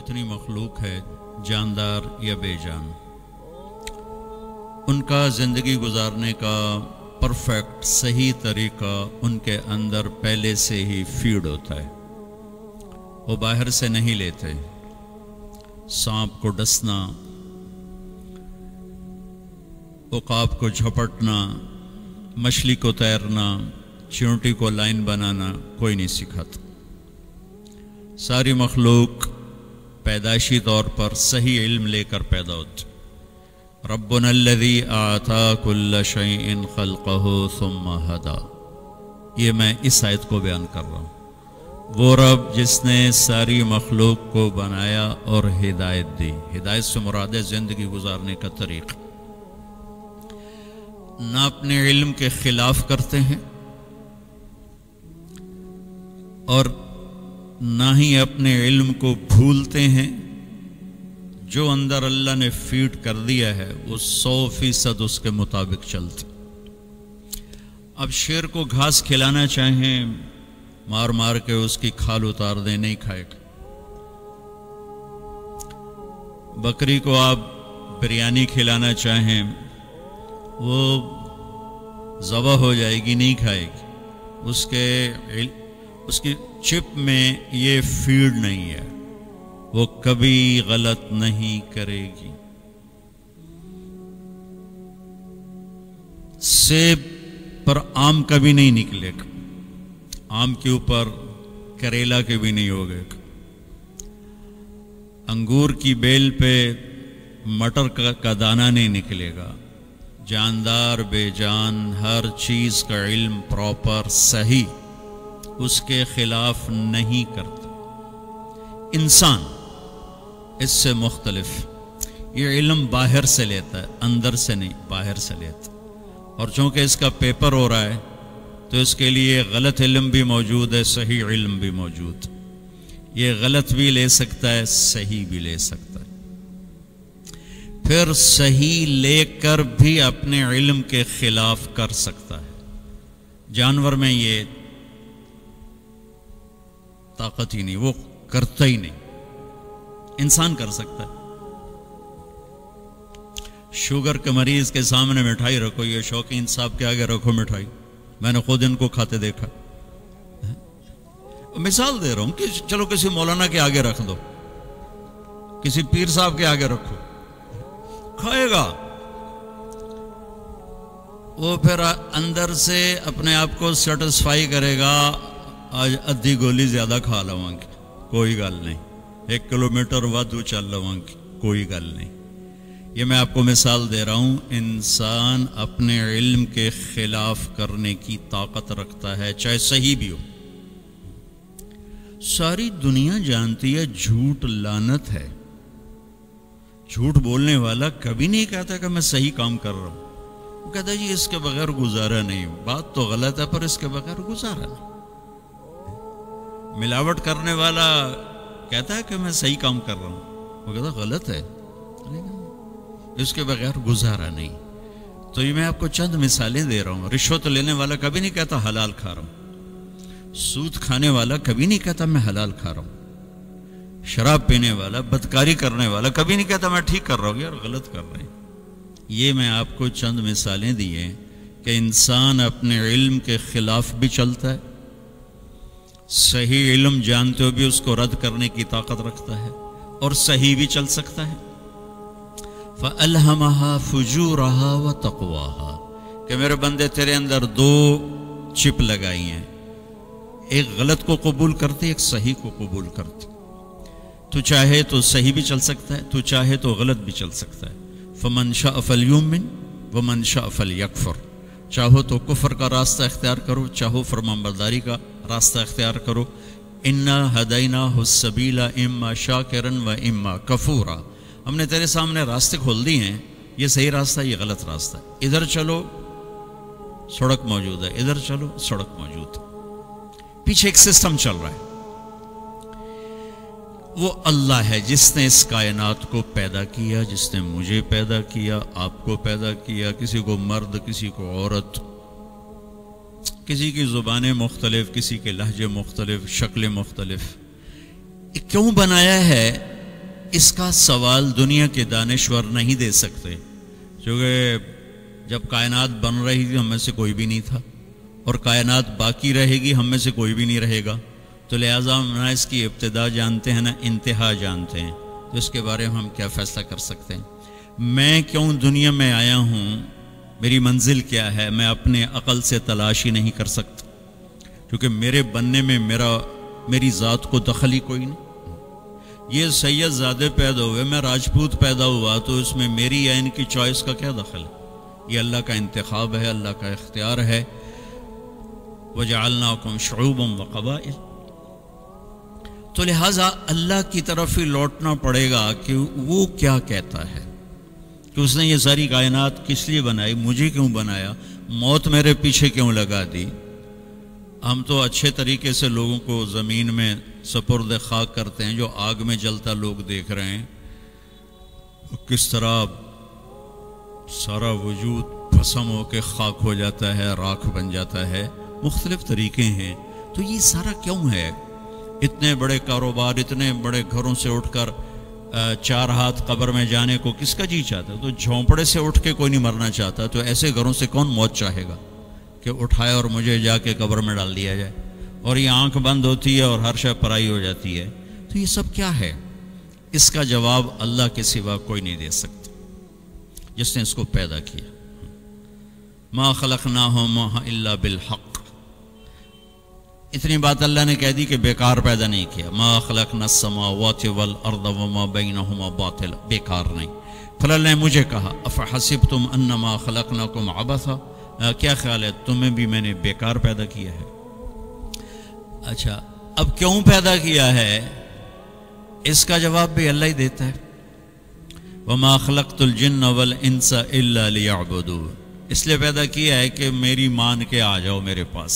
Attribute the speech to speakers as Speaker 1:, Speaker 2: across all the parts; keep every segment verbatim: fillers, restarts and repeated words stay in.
Speaker 1: جتنی مخلوق ہے جاندار یا بے جان، ان کا زندگی گزارنے کا پرفیکٹ صحیح طریقہ ان کے اندر پہلے سے ہی فیڈ ہوتا ہے، وہ باہر سے نہیں لیتے۔ سانپ کو ڈسنا، عقاب کو جھپٹنا، مچھلی کو تیرنا، چیونٹی کو لائن بنانا کوئی نہیں سکھاتا۔ ساری مخلوق پیدائشی طور پر صحیح علم لے کر پیدا ہوتی۔ ربنا الذی اعطا کل شیء خلقہ ثم ہدا، یہ میں اس آیت کو بیان کر رہا ہوں۔ وہ رب جس نے ساری مخلوق کو بنایا اور ہدایت دی، ہدایت سے مراد ہے زندگی گزارنے کا طریقہ۔ نہ اپنے علم کے خلاف کرتے ہیں اور نہ ہی اپنے علم کو بھولتے ہیں، جو اندر اللہ نے فیڈ کر دیا ہے وہ سو فیصد اس کے مطابق چلتے۔ اب شیر کو گھاس کھلانا چاہیں، مار مار کے اس کی کھال اتار دیں، نہیں کھائے گا۔ بکری کو آپ بریانی کھلانا چاہیں، وہ ذبح ہو جائے گی، نہیں کھائے گی۔ اس کے اس کی چپ میں یہ فیڈ نہیں ہے، وہ کبھی غلط نہیں کرے گی۔ سیب پر آم کبھی نہیں نکلے گا، آم کے اوپر کریلا کے بھی نہیں ہوگے گا۔ انگور کی بیل پہ مٹر کا دانہ نہیں نکلے گا۔ جاندار بے جان ہر چیز کا علم پراپر صحیح اس کے خلاف نہیں کرتا۔ انسان اس سے مختلف، یہ علم باہر سے لیتا ہے، اندر سے نہیں، باہر سے لیتا۔ اور چونکہ اس کا پیپر ہو رہا ہے تو اس کے لیے غلط علم بھی موجود ہے، صحیح علم بھی موجود۔ یہ غلط بھی لے سکتا ہے، صحیح بھی لے سکتا ہے، پھر صحیح لے کر بھی اپنے علم کے خلاف کر سکتا ہے۔ جانور میں یہ طاقت ہی نہیں، وہ کرتا ہی نہیں۔ انسان کر سکتا ہے۔ شوگر کے مریض کے سامنے مٹھائی رکھو، یہ شوقین صاحب کے آگے رکھو مٹھائی، میں نے خود ان کو کھاتے دیکھا۔ مثال دے رہا ہوں کہ چلو کسی مولانا کے آگے رکھ دو، کسی پیر صاحب کے آگے رکھو، کھائے گا۔ وہ پھر اندر سے اپنے آپ کو سیٹسفائی کرے گا، آج ادھی گولی زیادہ کھا لوں گی، کوئی گل نہیں، ایک کلومیٹر وادو چل لوں گی، کوئی گل نہیں۔ یہ میں آپ کو مثال دے رہا ہوں، انسان اپنے علم کے خلاف کرنے کی طاقت رکھتا ہے، چاہے صحیح بھی ہو۔ ساری دنیا جانتی ہے جھوٹ لعنت ہے۔ جھوٹ بولنے والا کبھی نہیں کہتا کہ میں صحیح کام کر رہا ہوں، وہ کہتا ہے جی اس کے بغیر گزارا نہیں، بات تو غلط ہے پر اس کے بغیر گزارا نہیں۔ ملاوٹ کرنے والا کہتا ہے کہ میں صحیح کام کر رہا ہوں، وہ کہتا ہے غلط ہے، اس کے بغیر گزارا نہیں۔ تو یہ میں آپ کو چند مثالیں دے رہا ہوں۔ رشوت لینے والا کبھی نہیں کہتا حلال کھا رہا ہوں، سود کھانے والا کبھی نہیں کہتا میں حلال کھا رہا ہوں، شراب پینے والا، بدکاری کرنے والا کبھی نہیں کہتا میں ٹھیک کر رہا ہوں، یار غلط کر رہے ہیں۔ یہ میں آپ کو چند مثالیں دی ہیں کہ انسان اپنے علم کے خلاف بھی چلتا ہے، صحیح علم جانتے ہو بھی اس کو رد کرنے کی طاقت رکھتا ہے، اور صحیح بھی چل سکتا ہے۔ فَأَلْهَمَهَا فُجُورَهَا وَتَقْوَاهَا، کہ میرے بندے تیرے اندر دو چپ لگائی ہیں، ایک غلط کو قبول کرتی، ایک صحیح کو قبول کرتی۔ تو چاہے تو صحیح بھی چل سکتا ہے، تو چاہے تو غلط بھی چل سکتا ہے۔ فَمَنْ شَاءَ فَلْيُؤْمِنْ وَمَنْ شَاءَ فَلْيَكْفُرْ، چاہو تو کفر کا راستہ اختیار کرو، چاہو فرمانبرداری کا راستہ اختیار کرو۔ اِنَّا هَدَيْنَاهُ السَّبِيلَ إِمَّا شَاكِرًا وَإِمَّا كَفُورًا، ہم نے تیرے سامنے راستے کھول دی ہیں، یہ صحیح راستہ ہے، یہ غلط راستہ ہے، ادھر چلو سڑک موجود ہے، ادھر چلو سڑک موجود ہے، پیچھے ایک سسٹم چل رہا ہے۔ وہ اللہ ہے جس نے اس کائنات کو پیدا کیا، جس نے مجھے پیدا کیا، آپ کو پیدا کیا، کسی کو مرد، کسی کو عورت، کسی کی زبانیں مختلف، کسی کے لہجے مختلف، شکلیں مختلف۔ کیوں بنایا ہے؟ اس کا سوال دنیا کے دانشور نہیں دے سکتے، کیونکہ جب کائنات بن رہی تھی ہم میں سے کوئی بھی نہیں تھا، اور کائنات باقی رہے گی ہم میں سے کوئی بھی نہیں رہے گا، تو لہٰذا ہم نہ اس کی ابتدا جانتے ہیں نہ انتہا جانتے ہیں، تو اس کے بارے میں ہم کیا فیصلہ کر سکتے ہیں؟ میں کیوں دنیا میں آیا ہوں، میری منزل کیا ہے، میں اپنے عقل سے تلاشی نہیں کر سکتا، کیونکہ میرے بننے میں میرا میری ذات کو دخل ہی کوئی نہیں۔ یہ سید زادے پیدا ہوئے، میں راجپوت پیدا ہوا، تو اس میں میری یا ان کی چوائس کا کیا دخل ہے؟ یہ اللہ کا انتخاب ہے، اللہ کا اختیار ہے۔ وَجَعَلْنَاكُمْ شُعُوبًا وَقَبَائِلَ، تو لہٰذا اللہ کی طرف ہی لوٹنا پڑے گا کہ وہ کیا کہتا ہے، کہ اس نے یہ ساری کائنات کس لیے بنائی، مجھے کیوں بنایا، موت میرے پیچھے کیوں لگا دی۔ ہم تو اچھے طریقے سے لوگوں کو زمین میں سپرد خاک کرتے ہیں، جو آگ میں جلتا لوگ دیکھ رہے ہیں، کس طرح سارا وجود بھسم ہو کے خاک ہو جاتا ہے، راکھ بن جاتا ہے، مختلف طریقے ہیں۔ تو یہ سارا کیوں ہے؟ اتنے بڑے کاروبار، اتنے بڑے گھروں سے اٹھ کر چار ہاتھ قبر میں جانے کو کس کا جی چاہتا ہے؟ تو جھونپڑے سے اٹھ کے کوئی نہیں مرنا چاہتا، تو ایسے گھروں سے کون موت چاہے گا کہ اٹھائے اور مجھے جا کے قبر میں ڈال دیا جائے، اور یہ آنکھ بند ہوتی ہے اور ہر شے پرائی ہو جاتی ہے۔ تو یہ سب کیا ہے؟ اس کا جواب اللہ کے سوا کوئی نہیں دے سکتا، جس نے اس کو پیدا کیا۔ ما خلقناہم الا بالحق، اتنی بات اللہ نے کہہ دی کہ بیکار پیدا نہیں کیا۔ ما خلقنا السماوات والارض وما بینہما باطل، بیکار نہیں۔ پھر اللہ نے مجھے کہا افحسبتم انما خلقناکم عبثا، کیا خیال ہے تمہیں بھی میں نے بیکار پیدا کیا ہے؟ اچھا، اب کیوں پیدا کیا ہے اس کا جواب بھی اللہ ہی دیتا ہے۔ وما خلقت الجن والانس الا لیعبدون، اس لیے پیدا کیا ہے کہ میری مان کے آ جاؤ میرے پاس۔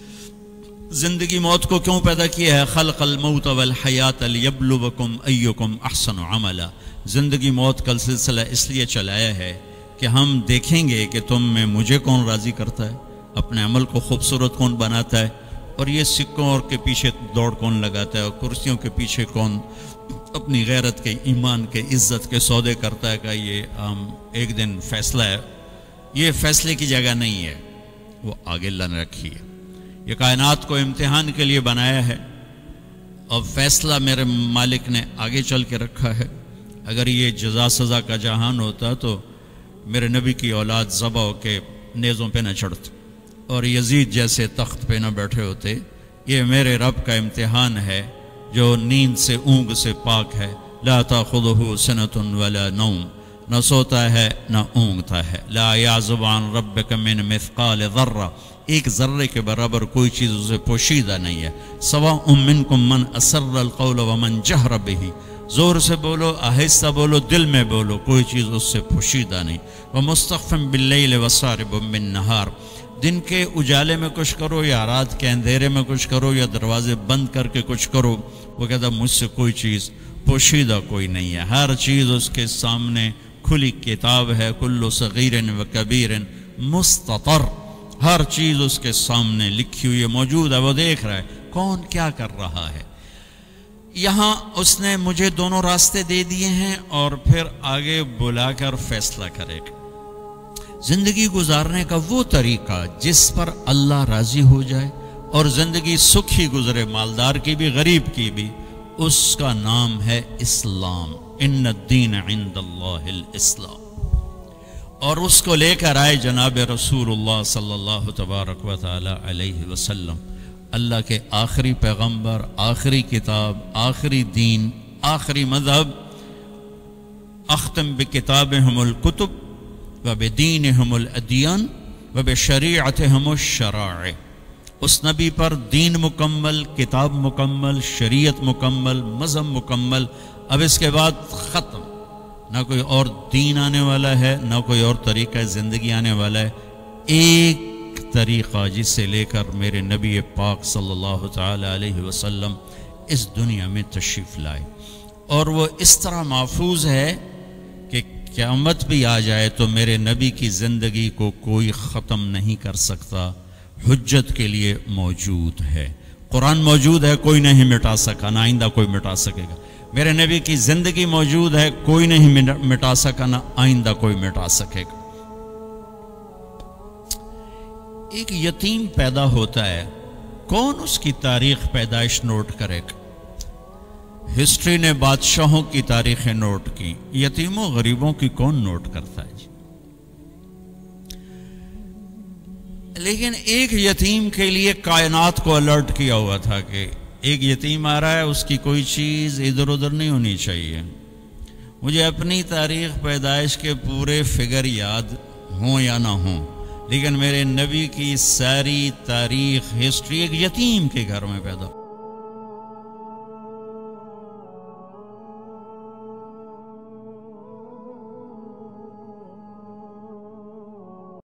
Speaker 1: زندگی موت کو کیوں پیدا کیا ہے؟ خلق الموت والحیات لیبلوکم ایکم احسن عملا، زندگی موت کا سلسلہ اس لیے چلایا ہے کہ ہم دیکھیں گے کہ تم میں مجھے کون راضی کرتا ہے، اپنے عمل کو خوبصورت کون بناتا ہے، اور یہ سکوں اور کے پیچھے دوڑ کون لگاتا ہے، اور کرسیوں کے پیچھے کون اپنی غیرت کے، ایمان کے، عزت کے سودے کرتا ہے۔ کہ یہ ہم ایک دن فیصلہ ہے، یہ فیصلے کی جگہ نہیں ہے، وہ آگے اللہ نے رکھی ہے۔ یہ کائنات کو امتحان کے لیے بنایا ہے، اور فیصلہ میرے مالک نے آگے چل کے رکھا ہے۔ اگر یہ جزا سزا کا جہان ہوتا تو میرے نبی کی اولاد ذبح ہو کے نیزوں پہ نہ چڑھتے، اور یزید جیسے تخت پہ نہ بیٹھے ہوتے۔ یہ میرے رب کا امتحان ہے جو نیند سے، اونگ سے پاک ہے۔ لا تاخذہ سنۃ ولا نوم، نہ سوتا ہے نہ اونگتا ہے۔ لا یعزب عن ربک من مثقال ذرہ، ایک ذرے کے برابر کوئی چیز اسے پوشیدہ نہیں ہے۔ سواء منکم من اسر القول ومن جہر بہ، زور سے بولو، آہستہ بولو، دل میں بولو، کوئی چیز اس سے پوشیدہ نہیں۔ ومستخفا باللیل وسارب بالنہار، دن کے اجالے میں کچھ کرو یا رات کے اندھیرے میں کچھ کرو یا دروازے بند کر کے کچھ کرو، وہ کہتا مجھ سے کوئی چیز پوشیدہ کوئی نہیں ہے، ہر چیز اس کے سامنے کھلی کتاب ہے۔ کل صغیر و کبیر مستطر، ہر چیز اس کے سامنے لکھی ہوئی ہے، موجود ہے، وہ دیکھ رہا ہے کون کیا کر رہا ہے۔ یہاں اس نے مجھے دونوں راستے دے دیے ہیں، اور پھر آگے بلا کر فیصلہ کرے گا۔ زندگی گزارنے کا وہ طریقہ جس پر اللہ راضی ہو جائے، اور زندگی سکھی گزرے، مالدار کی بھی غریب کی بھی، اس کا نام ہے اسلام۔ ان الدین عند اللہ الاسلام، اور اس کو لے کر آئے جناب رسول اللہ صلی اللہ تبارک و تعالی علیہ وسلم، اللہ کے آخری پیغمبر، آخری کتاب، آخری دین، آخری مذہب۔ اختم بکتابہم الکتب وبدینہم الادیان وبشریعتہم الشرائع، اس نبی پر دین مکمل، کتاب مکمل، شریعت مکمل، مذہب مکمل۔ اب اس کے بعد ختم، نہ کوئی اور دین آنے والا ہے، نہ کوئی اور طریقہ زندگی آنے والا ہے، ایک طریقہ جس سے لے کر میرے نبی پاک صلی اللہ تعالی علیہ وسلم اس دنیا میں تشریف لائے، اور وہ اس طرح محفوظ ہے کہ قیامت بھی آ جائے تو میرے نبی کی زندگی کو کوئی ختم نہیں کر سکتا، حجت کے لیے موجود ہے۔ قرآن موجود ہے، کوئی نہیں مٹا سکا، نہ آئندہ کوئی مٹا سکے گا۔ میرے نبی کی زندگی موجود ہے، کوئی نہیں مٹا سکا، نہ آئندہ کوئی مٹا سکے گا۔ ایک یتیم پیدا ہوتا ہے، کون اس کی تاریخ پیدائش نوٹ کرے گا؟ ہسٹری نے بادشاہوں کی تاریخیں نوٹ کی، یتیموں غریبوں کی کون نوٹ کرتا ہے جی؟ لیکن ایک یتیم کے لیے کائنات کو الرٹ کیا ہوا تھا کہ ایک یتیم آ رہا ہے، اس کی کوئی چیز ادھر ادھر نہیں ہونی چاہیے۔ مجھے اپنی تاریخ پیدائش کے پورے فگر یاد ہوں یا نہ ہوں، لیکن میرے نبی کی ساری تاریخ، ہسٹری ایک یتیم کے گھر میں پیدا